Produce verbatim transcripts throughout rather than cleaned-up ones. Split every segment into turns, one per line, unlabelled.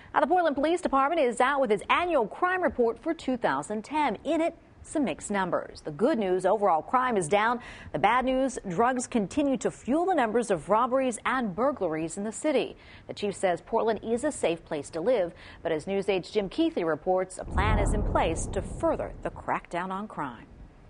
Now, the Portland Police Department is out with its annual crime report for two thousand ten. In it, some mixed numbers. The good news, overall crime is down. The bad news, drugs continue to fuel the numbers of robberies and burglaries in the city. The chief says Portland is a safe place to live, but as News eight's Jim Keithley reports, a plan is in place to further the crackdown on crime.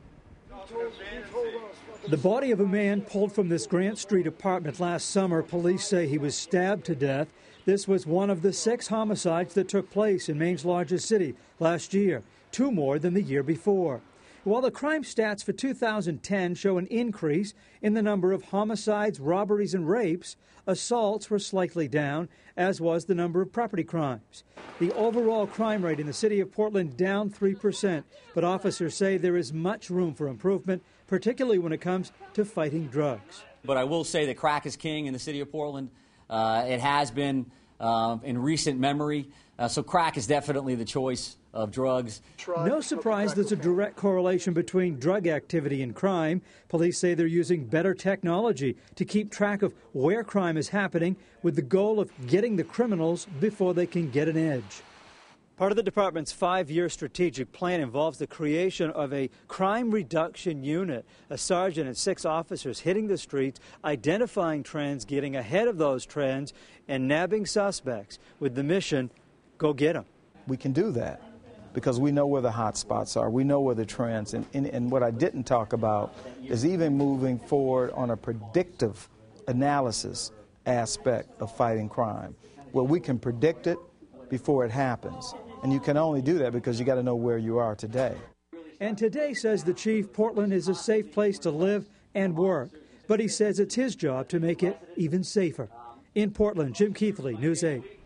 The body of a man pulled from this Grant Street apartment last summer. Police say he was stabbed to death. This was one of the six homicides that took place in Maine's largest city last year, two more than the year before. While the crime stats for two thousand ten show an increase in the number of homicides, robberies, and rapes, assaults were slightly down, as was the number of property crimes. The overall crime rate in the city of Portland down three percent, but officers say there is much room for improvement, particularly when it comes to fighting drugs.
But I will say that crack is king in the city of Portland. Uh, it has been uh, in recent memory, uh, so crack is definitely the choice of drugs.
No surprise there's a direct correlation between drug activity and crime. Police say they're using better technology to keep track of where crime is happening with the goal of getting the criminals before they can get an edge. Part of the department's five-year strategic plan involves the creation of a crime reduction unit, a sergeant and six officers hitting the streets, identifying trends, getting ahead of those trends, and nabbing suspects with the mission, go get them.
We can do that because we know where the hot spots are. We know where the trends, and, and, and what I didn't talk about is even moving forward on a predictive analysis aspect of fighting crime, where we can predict it before it happens. And you can only do that because you got to know where you are today.
And today, says the chief, Portland is a safe place to live and work. But he says it's his job to make it even safer. In Portland, Jim Keithley, News eight.